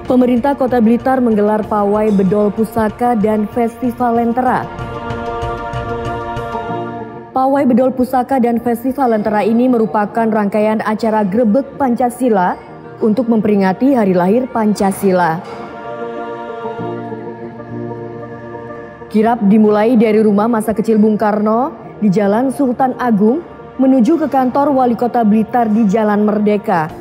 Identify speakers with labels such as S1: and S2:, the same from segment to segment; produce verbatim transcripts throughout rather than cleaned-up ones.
S1: Pemerintah Kota Blitar menggelar pawai bedol pusaka dan festival lentera. Pawai bedol pusaka dan festival lentera ini merupakan rangkaian acara Grebek Pancasila untuk memperingati hari lahir Pancasila. Kirap dimulai dari rumah masa kecil Bung Karno di Jalan Sultan Agung menuju ke kantor Wali Kota Blitar di Jalan Merdeka.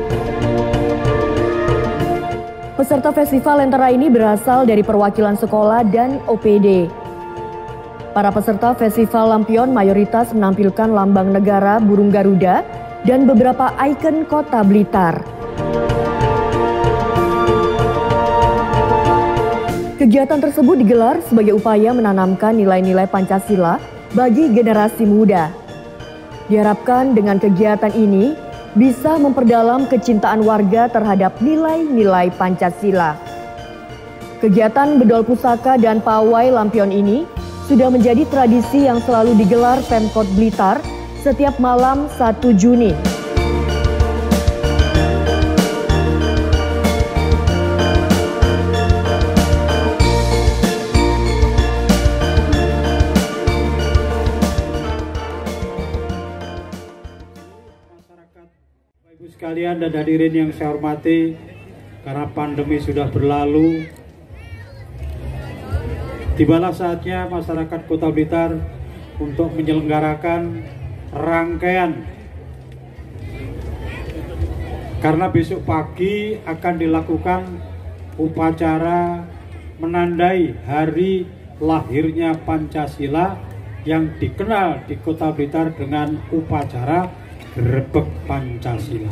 S1: Peserta festival lentera ini berasal dari perwakilan sekolah dan O P D. Para peserta festival lampion mayoritas menampilkan lambang negara, burung Garuda, dan beberapa ikon kota Blitar. Kegiatan tersebut digelar sebagai upaya menanamkan nilai-nilai Pancasila bagi generasi muda. Diharapkan dengan kegiatan ini bisa memperdalam kecintaan warga terhadap nilai-nilai Pancasila. Kegiatan bedol pusaka dan pawai lampion ini sudah menjadi tradisi yang selalu digelar Pemkot Blitar setiap malam satu Juni.
S2: Ibu sekalian dan hadirin yang saya hormati, karena pandemi sudah berlalu, tibalah saatnya masyarakat Kota Blitar untuk menyelenggarakan rangkaian, karena besok pagi akan dilakukan upacara menandai hari lahirnya Pancasila yang dikenal di Kota Blitar dengan upacara Grebek Pancasila.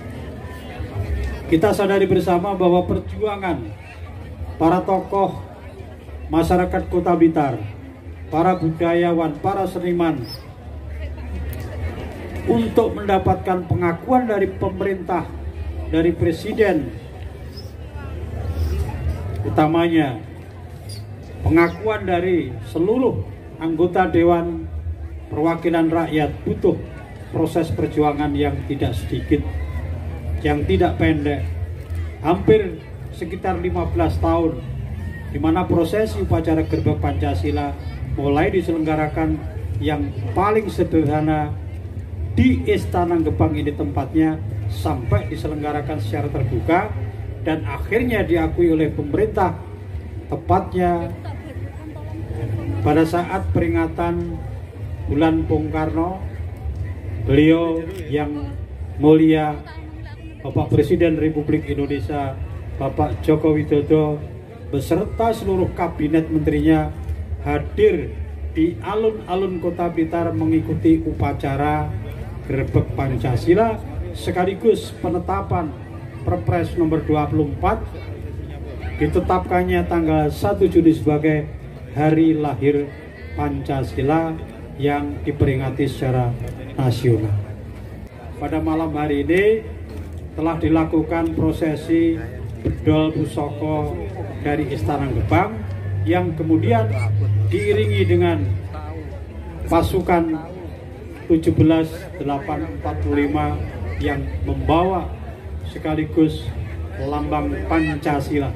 S2: Kita sadari bersama bahwa perjuangan para tokoh masyarakat Kota Blitar, para budayawan, para seniman untuk mendapatkan pengakuan dari pemerintah, dari presiden, utamanya pengakuan dari seluruh anggota Dewan Perwakilan Rakyat, butuh proses perjuangan yang tidak sedikit, yang tidak pendek, hampir sekitar lima belas tahun, di mana prosesi upacara Grebek Pancasila mulai diselenggarakan yang paling sederhana di Istana Gebang ini tempatnya, sampai diselenggarakan secara terbuka dan akhirnya diakui oleh pemerintah, tepatnya pada saat peringatan bulan Bung Karno. Beliau yang mulia Bapak Presiden Republik Indonesia Bapak Joko Widodo beserta seluruh kabinet menterinya hadir di alun-alun Kota Blitar mengikuti upacara Grebek Pancasila sekaligus penetapan Perpres nomor dua puluh empat, ditetapkannya tanggal satu Juni sebagai hari lahir Pancasila yang diperingati secara nasional. Pada malam hari ini telah dilakukan prosesi bedol pusaka dari Istana Gebang yang kemudian diiringi dengan pasukan tujuh belas delapan empat puluh lima yang membawa sekaligus lambang Pancasila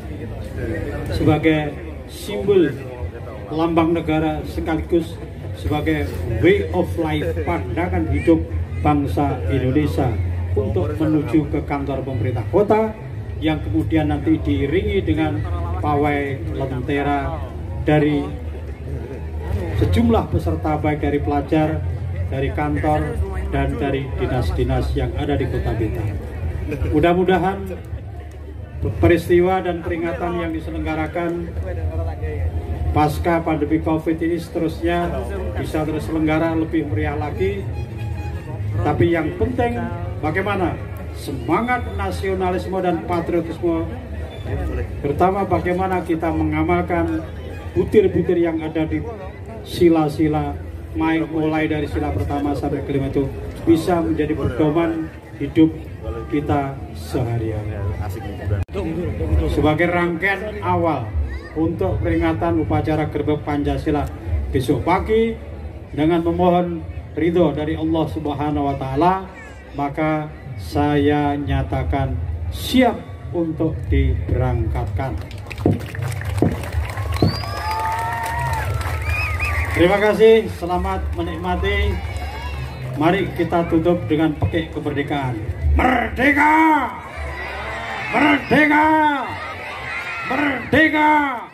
S2: sebagai simbol lambang negara sekaligus sebagai way of life, pandangan hidup bangsa Indonesia untuk menuju ke kantor pemerintah kota yang kemudian nanti diiringi dengan pawai lentera dari sejumlah peserta baik dari pelajar, dari kantor, dan dari dinas-dinas yang ada di Kota Blitar. Mudah-mudahan peristiwa dan peringatan yang diselenggarakan pasca pandemi Covid ini seterusnya bisa terselenggara lebih meriah lagi. Tapi yang penting bagaimana semangat nasionalisme dan patriotisme, terutama bagaimana kita mengamalkan butir-butir yang ada di sila-sila, mulai dari sila pertama sampai kelima itu bisa menjadi pedoman hidup kita sehari-hari. Sebagai rangkaian awal untuk peringatan upacara Grebek Pancasila besok pagi, dengan memohon ridho dari Allah Subhanahu wa Ta'ala, maka saya nyatakan siap untuk diberangkatkan. Terima kasih, selamat menikmati. Mari kita tutup dengan pekik kemerdekaan. Merdeka! Merdeka! Merdeka!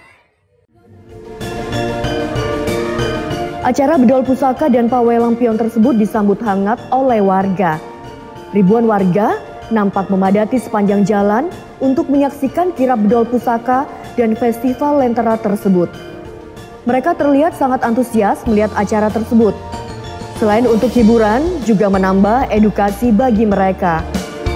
S1: Acara bedol pusaka dan pawai lampion tersebut disambut hangat oleh warga. Ribuan warga nampak memadati sepanjang jalan untuk menyaksikan kirap bedol pusaka dan festival lentera tersebut. Mereka terlihat sangat antusias melihat acara tersebut. Selain untuk hiburan, juga menambah edukasi bagi mereka.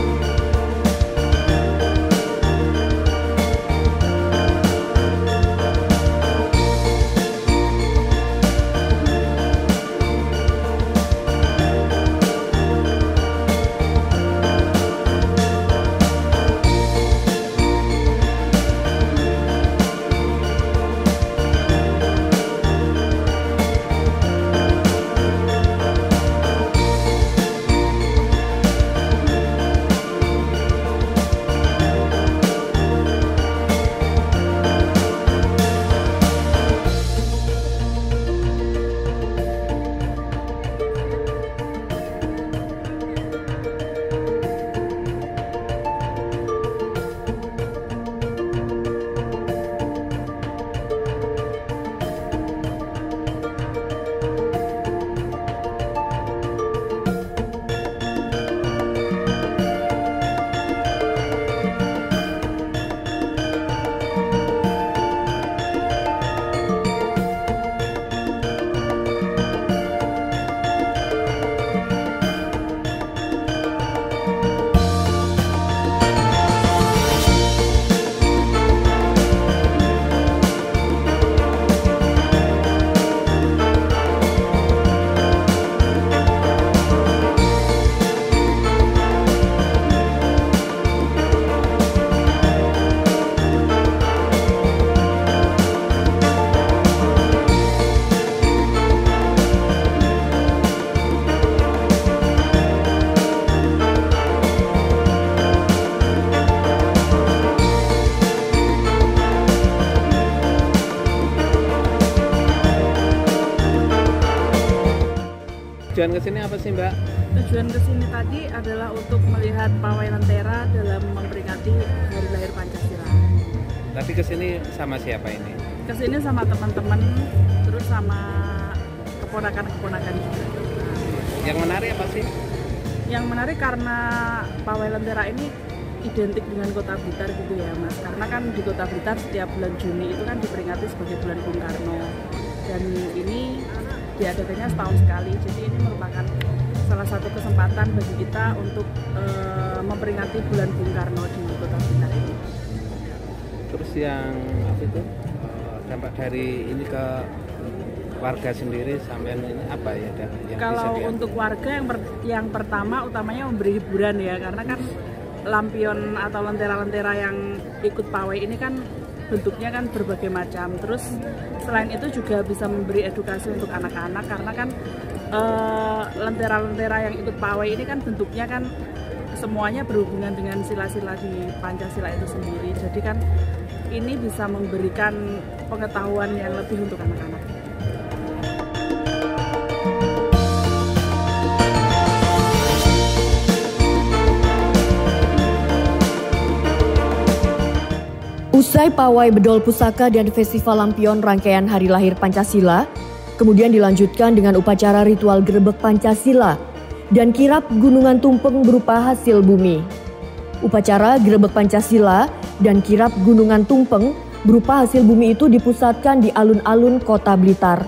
S3: Tujuan kesini apa sih, Mbak?
S4: Tujuan kesini tadi adalah untuk melihat pawai lentera dalam memperingati hari lahir Pancasila.
S3: Tadi kesini sama siapa ini?
S4: Kesini sama teman-teman, terus sama keponakan-keponakan juga.
S3: Yang menarik apa sih?
S4: Yang menarik karena pawai lentera ini identik dengan Kota Blitar gitu ya, Mas. Karena kan di Kota Blitar setiap bulan Juni itu kan diperingati sebagai bulan Bung Karno. Dan ini diadakannya setahun sekali, jadi ini merupakan salah satu kesempatan bagi kita untuk e, memperingati bulan Bung Karno di Kota Blitar ini.
S3: Terus yang apa itu dampak dari ini ke warga sendiri sampai ini apa ya? Yang
S4: Kalau untuk warga yang, per, yang pertama utamanya memberi hiburan ya, karena kan lampion atau lentera-lentera yang ikut pawai ini kan bentuknya kan berbagai macam. Terus selain itu juga bisa memberi edukasi untuk anak-anak, karena kan lentera-lentera uh, yang ikut pawai ini kan bentuknya kan semuanya berhubungan dengan sila-sila di Pancasila itu sendiri. Jadi kan ini bisa memberikan pengetahuan yang lebih untuk anak-anak.
S1: Usai pawai bedol pusaka dan festival lampion rangkaian hari lahir Pancasila, kemudian dilanjutkan dengan upacara ritual Grebek Pancasila dan kirap Gunungan Tumpeng berupa hasil bumi. Upacara Grebek Pancasila dan kirap Gunungan Tumpeng berupa hasil bumi itu dipusatkan di alun-alun Kota Blitar.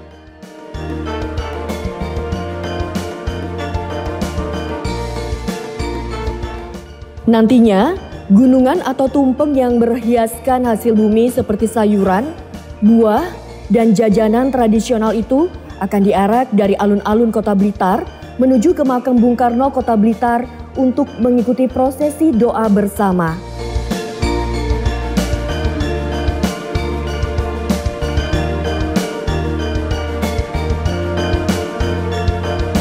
S1: Nantinya, gunungan atau tumpeng yang berhiaskan hasil bumi seperti sayuran, buah, dan jajanan tradisional itu akan diarak dari alun-alun Kota Blitar menuju ke makam Bung Karno Kota Blitar untuk mengikuti prosesi doa bersama.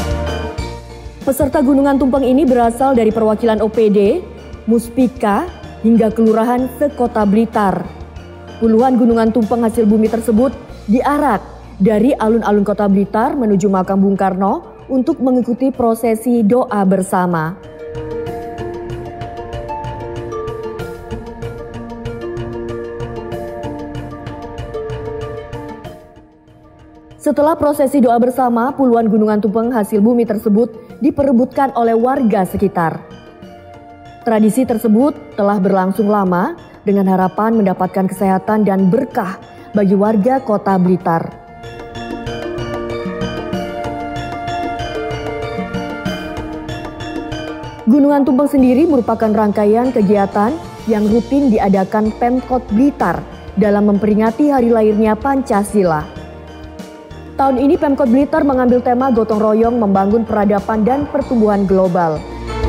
S1: Peserta gunungan tumpeng ini berasal dari perwakilan O P D, Muspika, hingga kelurahan sekota Blitar. Puluhan gunungan tumpeng hasil bumi tersebut diarak dari alun-alun kota Blitar menuju makam Bung Karno untuk mengikuti prosesi doa bersama. Setelah prosesi doa bersama, puluhan gunungan tumpeng hasil bumi tersebut diperebutkan oleh warga sekitar. Tradisi tersebut telah berlangsung lama dengan harapan mendapatkan kesehatan dan berkah bagi warga kota Blitar. Gunungan tumpeng sendiri merupakan rangkaian kegiatan yang rutin diadakan Pemkot Blitar dalam memperingati hari lahirnya Pancasila. Tahun ini Pemkot Blitar mengambil tema gotong royong membangun peradaban dan pertumbuhan global.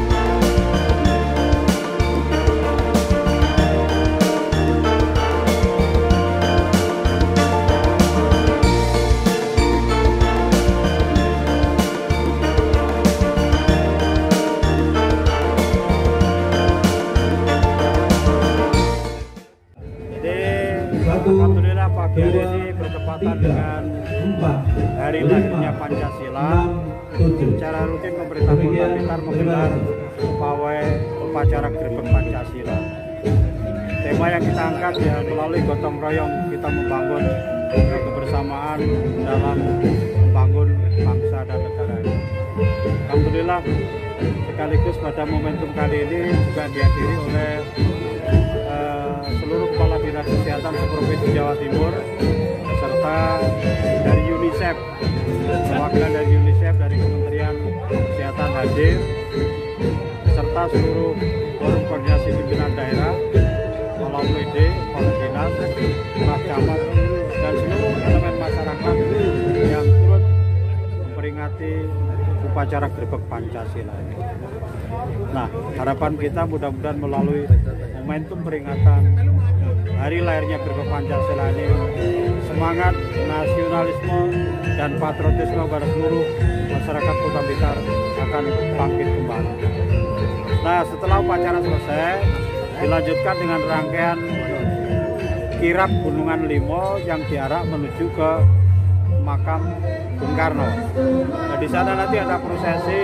S2: Alhamdulillah pagi hari ini bertepatan dengan hari lahirnya Pancasila. Secara rutin pemerintah Kota Blitar menggelar pawai upacara Gerbek Pancasila. Tema yang kita angkat ya melalui gotong royong kita membangun kebersamaan dalam membangun bangsa dan negara ini. Alhamdulillah sekaligus pada momentum kali ini juga dihadiri oleh seluruh kepala dinas kesehatan seprovinsi Jawa Timur serta dari UNICEF, perwakilan dari UNICEF, dari Kementerian Kesehatan hadir, serta seluruh forum koordinasi pimpinan daerah, kepala O P D, kepala dinas, kepala camat, dan seluruh elemen masyarakat yang turut memperingati upacara Gerbek Pancasila ini. Nah, harapan kita mudah-mudahan melalui momentum peringatan hari lahirnya Gerbek Pancasila ini, semangat nasionalisme dan patriotisme pada seluruh masyarakat Kota Blitar akan bangkit kembali. Nah, setelah upacara selesai, dilanjutkan dengan rangkaian kirap Gunungan Limo yang diarak menuju ke makam Bung Karno. Nah, di sana nanti ada prosesi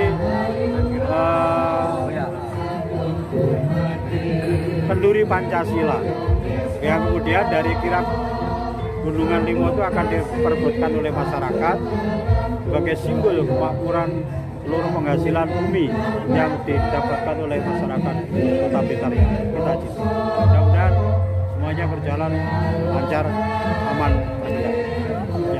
S2: uh, kenduri Pancasila yang kemudian dari kirap Gunungan Limo itu akan diperebutkan oleh masyarakat sebagai simbol kemakmuran seluruh penghasilan bumi yang didapatkan oleh masyarakat Kota Blitar yang kita cintai. Mudah-mudahan semuanya berjalan lancar, aman, lancar. Ya.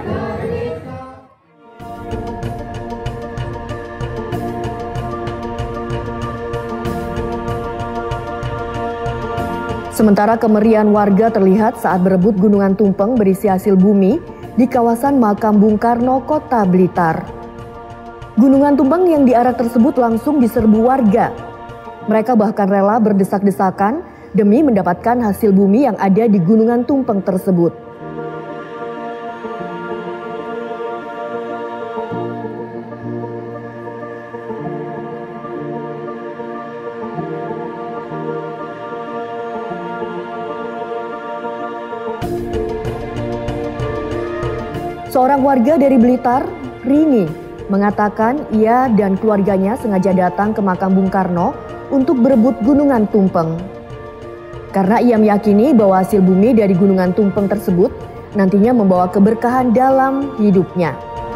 S1: Sementara kemeriahan warga terlihat saat berebut gunungan tumpeng berisi hasil bumi di kawasan makam Bung Karno, Kota Blitar. Gunungan tumpeng yang diarak tersebut langsung diserbu warga. Mereka bahkan rela berdesak-desakan demi mendapatkan hasil bumi yang ada di gunungan tumpeng tersebut. Seorang warga dari Blitar, Rini, mengatakan ia dan keluarganya sengaja datang ke makam Bung Karno untuk berebut gunungan tumpeng. Karena ia meyakini bahwa hasil bumi dari gunungan tumpeng tersebut nantinya membawa keberkahan dalam hidupnya.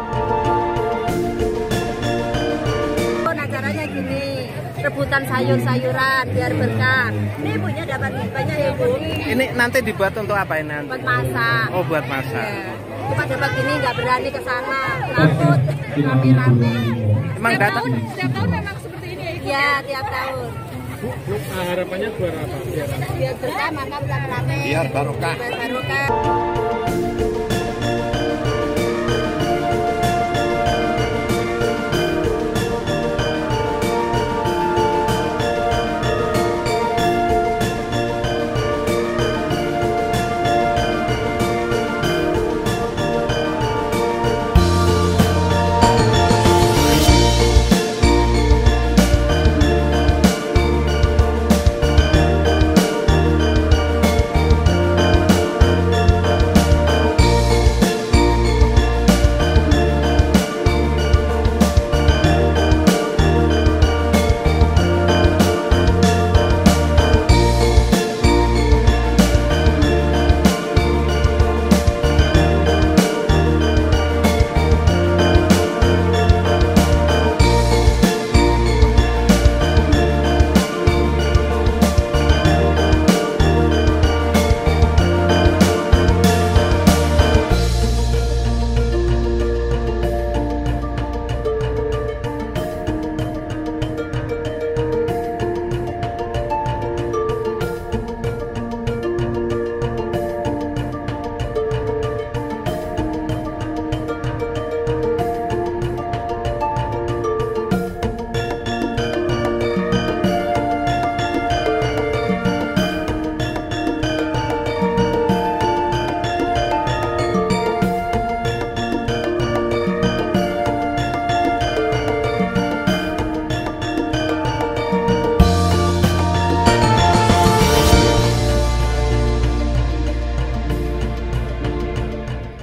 S5: Acaranya gini, rebutan sayur-sayuran biar berkah. Ini ibunya dapat banyak ya Bu.
S3: Ini nanti dibuat untuk apa ini nanti?
S5: Buat masak.
S3: Oh, buat masak.
S5: Ya. Pada pagi ini nggak berani ke sana, takut rame-rame.
S3: Emang
S5: tiap
S3: datang?
S5: tahun, tiap tahun memang seperti ini ya? Iya, tiap tahun.
S6: Bu, bu harapannya buat apa? Biar,
S5: biar berkah, maka rame-rame.
S3: Biar barokah.
S5: Biar barokah.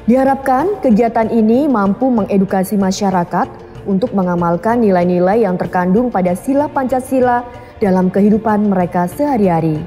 S1: Diharapkan kegiatan ini mampu mengedukasi masyarakat untuk mengamalkan nilai-nilai yang terkandung pada sila Pancasila dalam kehidupan mereka sehari-hari.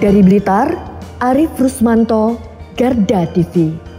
S1: Dari Blitar, Arif Rusmanto, Garda T V.